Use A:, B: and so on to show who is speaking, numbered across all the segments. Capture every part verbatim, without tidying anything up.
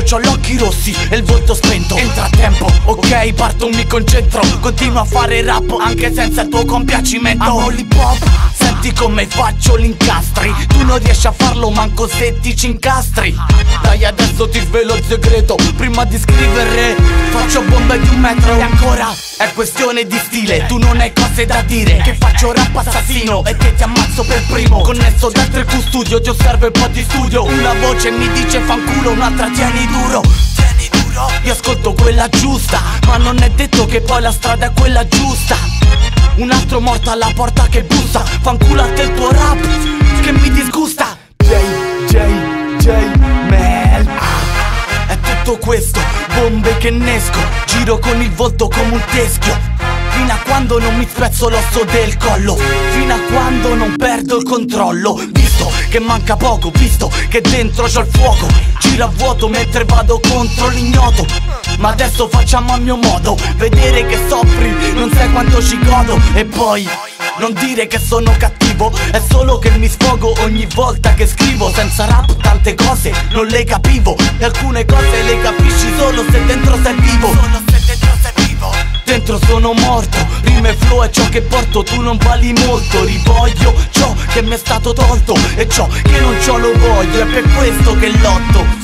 A: c'ho gli occhi rossi e il volto spento. Entra a tempo, ok, parto, mi concentro. Continuo a fare rap anche senza il tuo compiacimento. Amo l'hip hop, senti come faccio l'incastri. Tu non riesci a farlo manco se ti ci incastri. Dai, adesso ti svelo il segreto. Prima di scrivere faccio bombe di un metro. E ancora è questione di stile. Tu non hai cose da dire, che faccio rap assassino e che ti ammazzo per primo. Connesso dentro il Q-Studio, ti osservo e poi ti studio. Una voce mi dice fanculo, un'altra tieni duro. Tieni duro. Io ascolto quella giusta, ma non è detto che poi la strada è quella giusta. Un altro morto alla porta che bussa. Fanculo a te il tuo rap che mi disgusta. J, J, J, Mel. È tutto questo, bombe che nesco. Giro con il volto come un teschio. Fino a quando non mi spezzo l'osso del collo. Fino a quando non perdo il controllo. Visto che manca poco, visto che dentro c'ho il fuoco. Giro a vuoto mentre vado contro l'ignoto. Ma adesso facciamo a mio modo. Vedere che soffri, non sai quanto ci godo. E poi non dire che sono cattivo, è solo che mi sfogo ogni volta che scrivo. Senza rap tante cose non le capivo. E alcune cose le capisci solo se dentro sei vivo. Solo se dentro sei vivo. Dentro sono morto, rime flow è ciò che porto. Tu non vali molto, rivoglio ciò che mi è stato tolto. E ciò che non c'ho lo voglio, è per questo che lotto.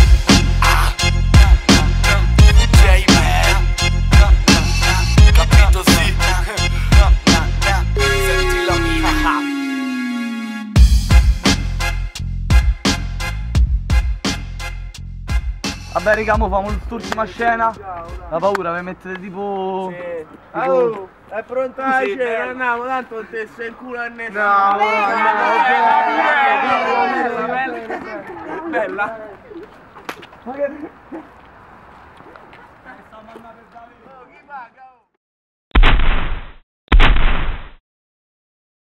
B: Vabbè raga, mo famo l'ultima scena. La paura, mi mettete tipo...
C: Sì.
B: tipo...
C: Oh, è pronta la
B: sì,
C: scena, andiamo, tanto non te sei il culo a nessuno.
B: No,
C: no, no, bella. Ma che...